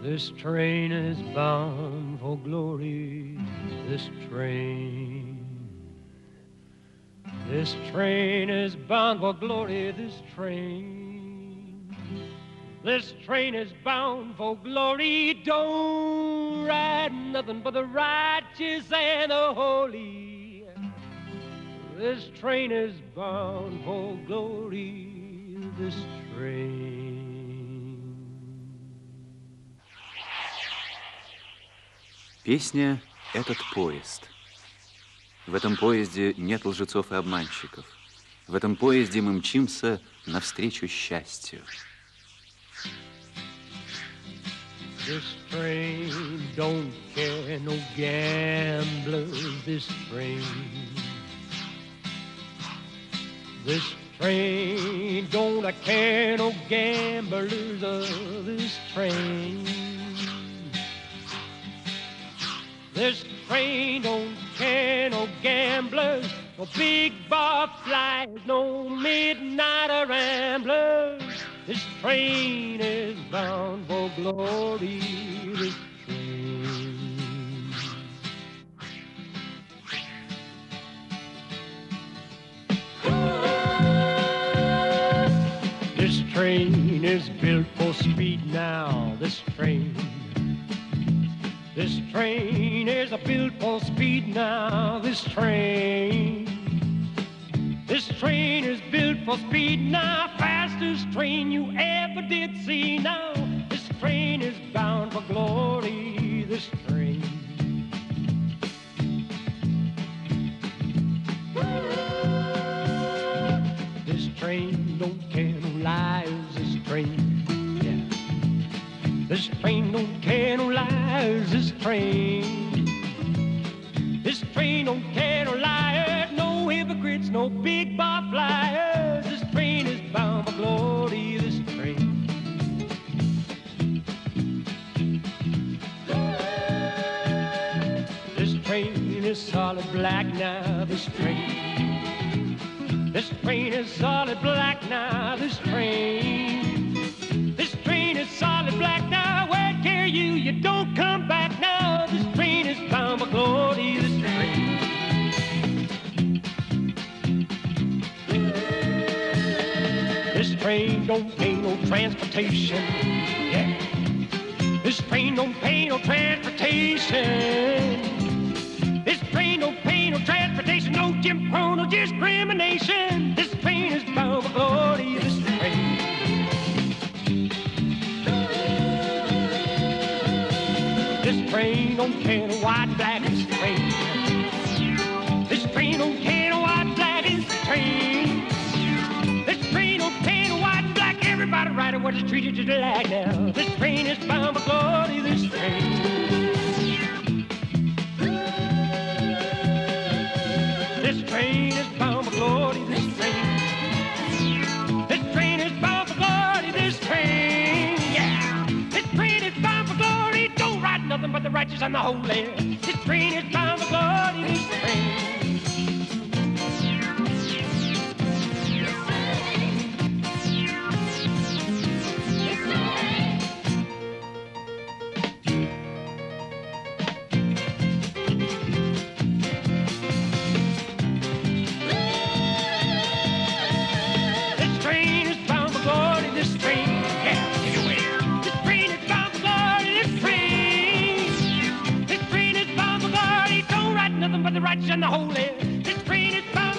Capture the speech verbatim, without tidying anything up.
This train is bound for glory, this train. This train is bound for glory, this train. This train is bound for glory, don't ride nothing but the righteous and the holy. This train is bound for glory, this train. Песня «Этот поезд». В этом поезде нет лжецов и обманщиков. В этом поезде мы мчимся навстречу счастью. This train don't care no gamblers, this train. This train don't care no gamblers, uh, this train. This train don't care no gamblers, no big bar flyers, no midnight ramblers. This train is bound for glory, this train. This train is built for speed now, this train. This train is built for speed now, this train. This train is built for speed now, fastest train you ever did see now. This train is bound for glory, this train. This train don't care no lies, this train. This train don't care no lies, this train. This train don't care no liars, no hypocrites, no big bar flyers. This train is bound for glory, this train. This train is solid black now, this train. This train is solid black now, this train. This train is solid black now, where care you, you don't come back now. This train is bound for glory, this train. This train don't pay no transportation, yeah. This train don't pay no transportation. This train don't pay no transportation, no Jim Crow, no discrimination. This train is bound for glory, this train. This train don't care no white, black, this train. This train don't care no white, black, this train. This train don't care no white, black, everybody riding what is treated just like now. This train is bound for glory, this train. This train is bound for glory, this train. This train is bound for glory, this train. Yeah, this train is bound for glory. Don't ride nothing but the righteous and the holy. This train is bound for glory, this train. But the righteous and the holy, this train is bound